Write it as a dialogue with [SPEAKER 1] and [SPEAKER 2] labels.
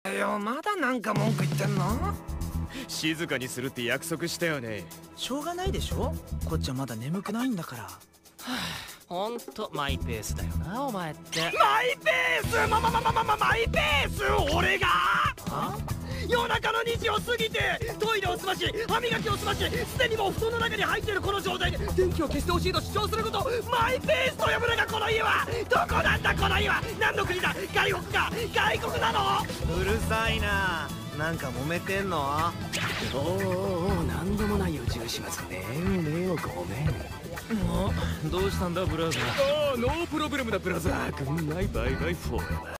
[SPEAKER 1] よ、まだなんか文句言ってんの？
[SPEAKER 2] 静かにするって約束したよね。
[SPEAKER 3] しょうがないでしょ、こっちはまだ眠くないんだから。は
[SPEAKER 4] あ、ほんとマイペースだよなお前って。
[SPEAKER 1] マイペース、マイペース、俺が？夜中の2時を過ぎてトイレを済まし歯磨きを済まし、すでにもう布団の中に入っているこの状態で電気を消してほしいと主張することをマイペースと呼ぶのがこの家は。どこなんだこの家は。何の国だ？外国か？外国なの？
[SPEAKER 5] うるさいな。なんか揉めてんの？
[SPEAKER 1] おなんでもないよ、ジューシマズ。ねえごめん。
[SPEAKER 2] どうしたんだブラザー。
[SPEAKER 1] ノープロブレムだブラザー。グッナイバイバイフォーエバー。